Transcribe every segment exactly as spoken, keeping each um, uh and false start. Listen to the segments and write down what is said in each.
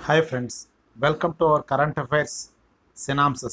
Hi friends, welcome to our current affairs Synopsis.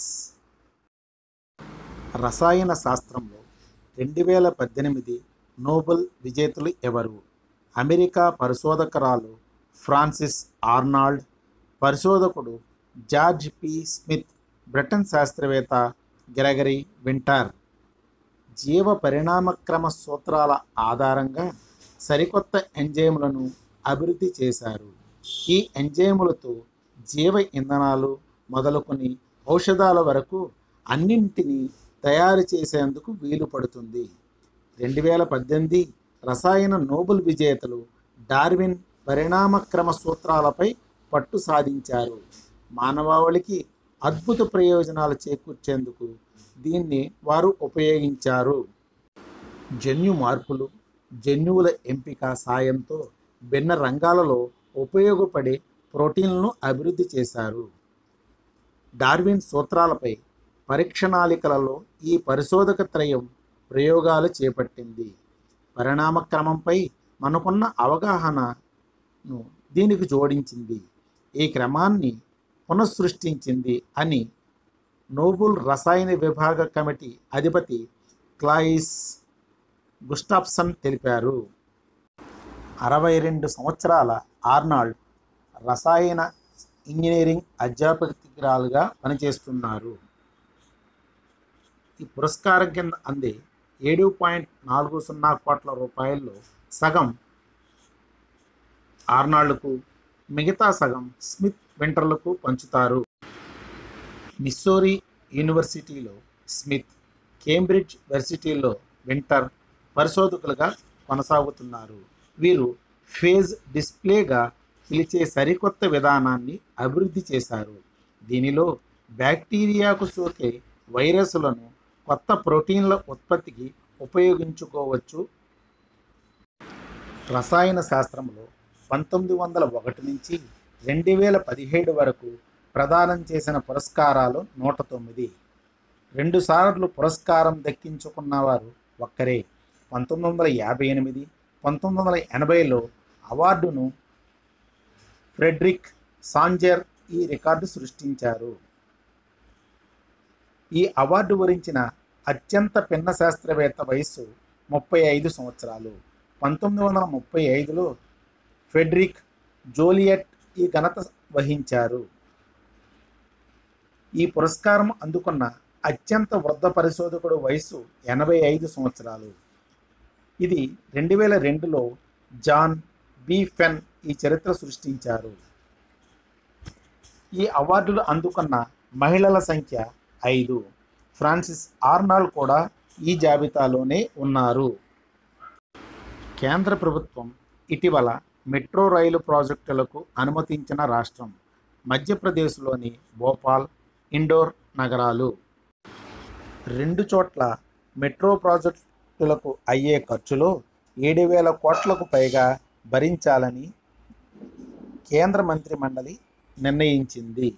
రసాయన శాస్త్రంలో రెండు వేల పద్దెనిమిది నోబెల్ విజేతలు ఎవరు? అమెరికా పరిశోధకురాలు ఫ్రాన్సిస్ ఆర్నాల్డ్, పరిశోధకుడు జార్జ్ పి స్మిత్, బ్రిటన్ శాస్త్రవేత్త గ్రెగరీ వింటర్. జీవ పరిణామక్రమ సూత్రాల ఆధారంగా సరికొత్త ఎంజైమ్లను అభివృద్ధి చేశారు. ఈ ఎంజైములతో జీవ ఇంధనాలు మొదలుకొని ఔషధాల వరకు అన్నింటినీ తయారు చేసేందుకు వీలు పడుతుంది. రెండు వేల పద్దెనిమిది రసాయన నోబెల్ విజేతలు డార్విన్ పరిణామక్రమ సూత్రాలపై పట్టు సాధించారు. మానవాళికి అద్భుత ప్రయోజనాలు చేకూర్చేందుకు దీన్ని వారు ఉపయోగించారు. జన్యు మార్పులు, జన్యువుల ఎంపిక సాయంతో భిన్న రంగాలలో ఉపయోగపడే ప్రోటీన్లను అభివృద్ధి చేశారు. డార్విన్ సూత్రాలపై పరీక్షణాళికలలో ఈ పరిశోధక త్రయం ప్రయోగాలు చేపట్టింది. పరిణామ క్రమంపై మనకున్న అవగాహనను దీనికి జోడించింది, ఈ క్రమాన్ని పునఃసృష్టించింది అని నోబెల్ రసాయన విభాగ కమిటీ అధిపతి క్లాయిస్ గుస్టాఫ్సన్ తెలిపారు. అరవై రెండు సంవత్సరాల ఆర్నాల్డ్ రసాయన ఇంజనీరింగ్ అధ్యాపకురాలుగా పనిచేస్తున్నారు. ఈ పురస్కారం కింద అందే ఏడు పాయింట్ నాలుగు సున్నా కోట్ల రూపాయల్లో సగం ఆర్నాల్డ్కు, మిగతా సగం స్మిత్ వింటర్లకు పంచుతారు. మిస్సూరీ యూనివర్సిటీలో స్మిత్, కేంబ్రిడ్జ్ యూనివర్సిటీలో వింటర్ పరిశోధకులుగా కొనసాగుతున్నారు. వీరు ఫేజ్ డిస్ప్లేగా పిలిచే సరికొత్త విధానాన్ని అభివృద్ధి చేశారు. దీనిలో బ్యాక్టీరియాకు సోకే వైరస్లను కొత్త ప్రోటీన్ల ఉత్పత్తికి ఉపయోగించుకోవచ్చు. రసాయన శాస్త్రంలో పంతొమ్మిది వందల ఒకటి నుంచి రెండు వేల పదిహేడు వరకు ప్రదానం చేసిన పురస్కారాలు నూట తొమ్మిది. రెండుసార్లు పురస్కారం దక్కించుకున్నవారు ఒక్కరే. పంతొమ్మిది వందల యాభై ఎనిమిది పంతొమ్మిది వందల ఎనభైలో అవార్డును ఫ్రెడరిక్ సాంజర్ ఈ రికార్డు సృష్టించారు. ఈ అవార్డు వరించిన అత్యంత పిన్న శాస్త్రవేత్త వయస్సు ముప్పై ఐదు సంవత్సరాలు. పంతొమ్మిది వందల ముప్పై ఐదులో ఫ్రెడరిక్ జోలియట్ ఈ ఘనత వహించారు. ఈ పురస్కారం అందుకున్న అత్యంత వృద్ధ పరిశోధకుడు వయస్సు ఎనభై ఐదు సంవత్సరాలు. ఇది రెండు వేల రెండులో జాన్ బి ఫెన్ ఈ చరిత్ర సృష్టించారు. ఈ అవార్డులు అందుకున్న మహిళల సంఖ్య ఐదు. ఫ్రాన్సిస్ ఆర్నాల్డ్ కూడా ఈ జాబితాలోనే ఉన్నారు. కేంద్ర ప్రభుత్వం ఇటీవల మెట్రో రైలు ప్రాజెక్టులకు అనుమతించిన రాష్ట్రం మధ్యప్రదేశ్లోని భోపాల్, ఇండోర్ నగరాలు. రెండు చోట్ల మెట్రో ప్రాజెక్టులకు అయ్యే ఖర్చులో ఏడు వేల కోట్లకు పైగా భరించాలని కేంద్ర మంత్రి మండలి నిర్ణయించింది.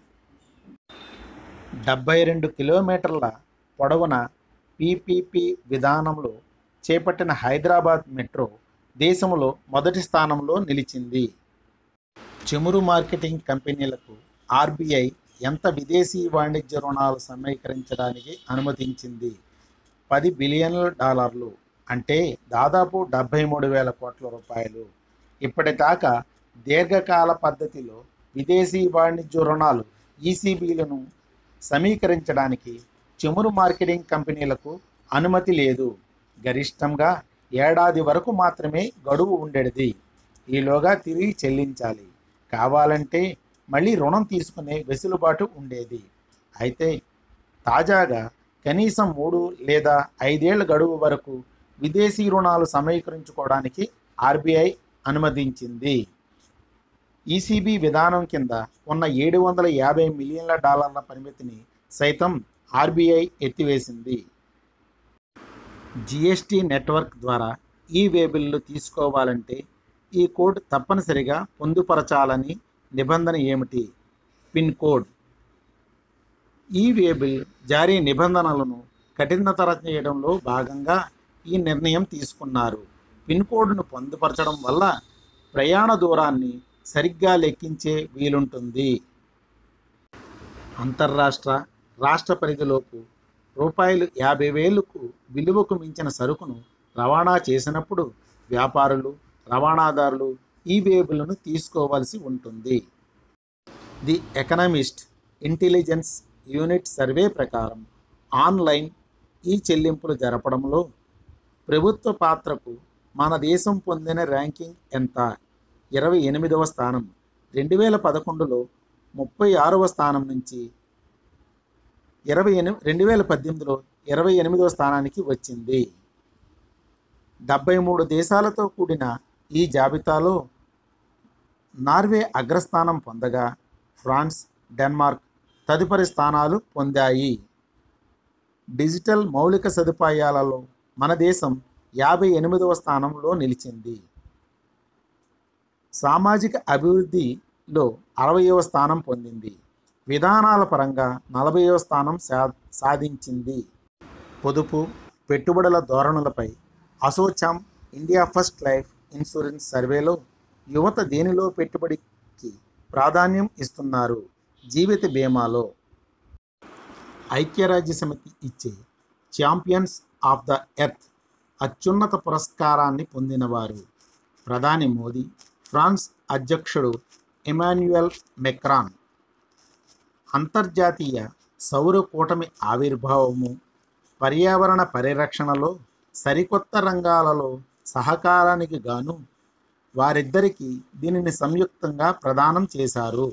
డెబ్బై రెండు కిలోమీటర్ల పొడవున పీపీపీ విధానంలో చేపట్టిన హైదరాబాద్ మెట్రో దేశంలో మొదటి స్థానంలో నిలిచింది. చమురు మార్కెటింగ్ కంపెనీలకు ఆర్బీఐ ఎంత విదేశీ వాణిజ్య రుణాలు సమీకరించడానికి అనుమతించింది? పది బిలియన్ల డాలర్లు, అంటే దాదాపు డెబ్బై మూడు వేల కోట్ల రూపాయలు. ఇప్పటిదాకా దీర్ఘకాల పద్ధతిలో విదేశీ వాణిజ్య రుణాలు ఈసీబీలను సమీకరించడానికి చమురు మార్కెటింగ్ కంపెనీలకు అనుమతి లేదు. గరిష్టంగా ఏడాది వరకు మాత్రమే గడువు ఉండేది. ఈలోగా తిరిగి చెల్లించాలి. కావాలంటే మళ్ళీ రుణం తీసుకునే వెసులుబాటు ఉండేది. అయితే తాజాగా కనీసం మూడు లేదా ఐదేళ్ల గడువు వరకు విదేశీ రుణాలు సమీకరించుకోవడానికి ఆర్బీఐ అనుమతించింది. ఈసీబీ విధానం కింద ఉన్న ఏడు వందల యాభై మిలియన్ల డాలర్ల పరిమితిని సైతం ఆర్బీఐ ఎత్తివేసింది. జిఎస్టీ నెట్వర్క్ ద్వారా ఈ వే బిల్లు తీసుకోవాలంటే ఈ కోడ్ తప్పనిసరిగా పొందుపరచాలని నిబంధన ఏమిటి? Pin code. E way bill జారీ నిబంధనలను కఠినతరం చేయడంలో భాగంగా ఈ నిర్ణయం తీసుకున్నారు. పిన్ కోడ్ను పొందుపరచడం వల్ల ప్రయాణ దూరాన్ని సరిగ్గా లెక్కించే వీలుంటుంది. అంతర్రాష్ట్ర, రాష్ట్ర పరిధిలోపు రూపాయలు యాభై వేలకు విలువకు మించిన సరుకును రవాణా చేసినప్పుడు వ్యాపారులు, రవాణాదారులు ఈ వేబులను తీసుకోవాల్సి ఉంటుంది. The Economist Intelligence Unit survey ప్రకారం ఆన్లైన్ ఈ చెల్లింపులు జరపడంలో ప్రభుత్వ పాత్రకు మన దేశం పొందిన ర్యాంకింగ్ ఎంత? ఇరవై ఎనిమిదవ స్థానం. రెండు వేల పదకొండులో ముప్పై ఆరవ స్థానం నుంచి ఇరవై ఎనిమిది రెండు వేల పద్దెనిమిదిలో ఇరవై ఎనిమిదవ స్థానానికి వచ్చింది. డెబ్బై మూడు దేశాలతో కూడిన ఈ జాబితాలో నార్వే అగ్రస్థానం పొందగా ఫ్రాన్స్, డెన్మార్క్ తదుపరి స్థానాలు పొందాయి. డిజిటల్ మౌలిక సదుపాయాలలో మన దేశం యాభై ఎనిమిదవ స్థానంలో నిలిచింది. సామాజిక అభివృద్ధిలో అరవైవ స్థానం పొందింది. విధానాల పరంగా నలభైవ స్థానం సా సాధించింది. పొదుపు, పెట్టుబడుల ధోరణులపై ASSOCHAM India First Life Insurance సర్వేలో యువత దేనిలో పెట్టుబడికి ప్రాధాన్యం ఇస్తున్నారు? జీవిత బీమాలో. ఐక్యరాజ్య సమితి ఇచ్చే ఛాంపియన్స్ ఆఫ్ ద ఎర్త్ అత్యున్నత పురస్కారాన్ని పొందినవారు ప్రధాని మోదీ, ఫ్రాన్స్ అధ్యక్షుడు ఇమాన్యుయల్ మెక్రాన్. అంతర్జాతీయ సౌర కూటమి ఆవిర్భావము, పర్యావరణ పరిరక్షణలో సరికొత్త రంగాలలో సహకారానికి గాను వారిద్దరికీ దీనిని సంయుక్తంగా ప్రదానం చేశారు.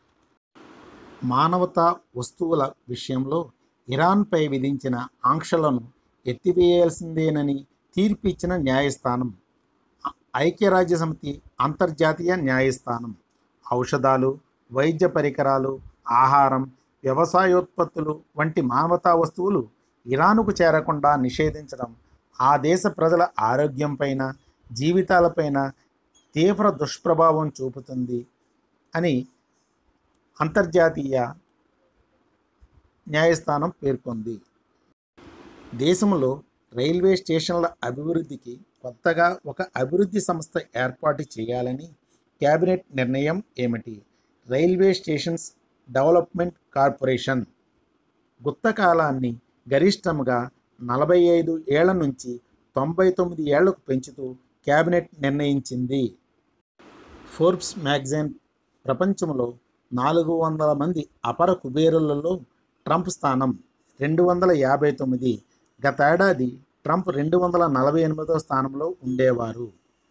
మానవతా వస్తువుల విషయంలో ఇరాన్పై విధించిన ఆంక్షలను ఎత్తివేయాల్సిందేనని తీర్పిచ్చిన న్యాయస్థానం ఐక్యరాజ్య సమితి అంతర్జాతీయ న్యాయస్థానం. ఔషధాలు, వైద్య పరికరాలు, ఆహారం, వ్యవసాయోత్పత్తులు వంటి మానవతా వస్తువులు ఇరానుకు చేరకుండా నిషేధించడం ఆ దేశ ప్రజల ఆరోగ్యంపైన, జీవితాలపైన తీవ్ర దుష్ప్రభావం చూపుతుంది అని అంతర్జాతీయ న్యాయస్థానం పేర్కొంది. దేశంలో రైల్వే స్టేషన్ల అభివృద్ధికి కొత్తగా ఒక అభివృద్ధి సంస్థ ఏర్పాటు చేయాలని కేబినెట్ నిర్ణయం ఏమిటి? Railway stations development corporation. గుత్తకాలాన్ని గరిష్టంగా నలభై ఐదు ఏళ్ల నుంచి తొంభై తొమ్మిది ఏళ్లకు పెంచుతూ కేబినెట్ నిర్ణయించింది. ఫోర్బ్స్ మ్యాగజైన్ ప్రపంచంలో నాలుగు వందల మంది అపర కుబేరులలో ట్రంప్ స్థానం రెండు వందల యాభై తొమ్మిది. గతేడాది ట్రంప్ రెండు వందల నలభై ఎనిమిదవ స్థానంలో ఉండేవారు.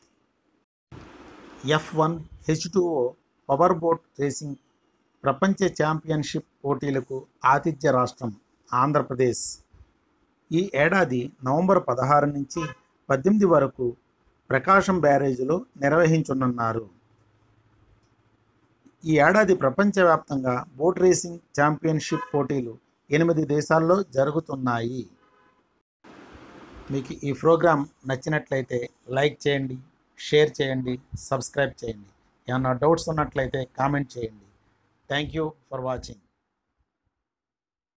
F one H two O power boat racing ప్రపంచ ఛాంపియన్షిప్ పోటీలకు ఆతిథ్య రాష్ట్రం ఆంధ్రప్రదేశ్. ఈ ఏడాది నవంబర్ పదహారు నుంచి పద్దెనిమిది వరకు ప్రకాశం బ్యారేజ్లో నిర్వహించనున్నారు. ఈ ఏడాది ప్రపంచవ్యాప్తంగా బోట్ రేసింగ్ ఛాంపియన్షిప్ పోటీలు ఎనిమిది దేశాల్లో జరుగుతున్నాయి. మీకు ఈ ప్రోగ్రాం నచ్చినట్లయితే లైక్ చేయండి, షేర్ చేయండి, సబ్స్క్రైబ్ చేయండి. ఏమన్నా డౌట్స్ ఉన్నట్లయితే కామెంట్ చేయండి. Thank you for watching.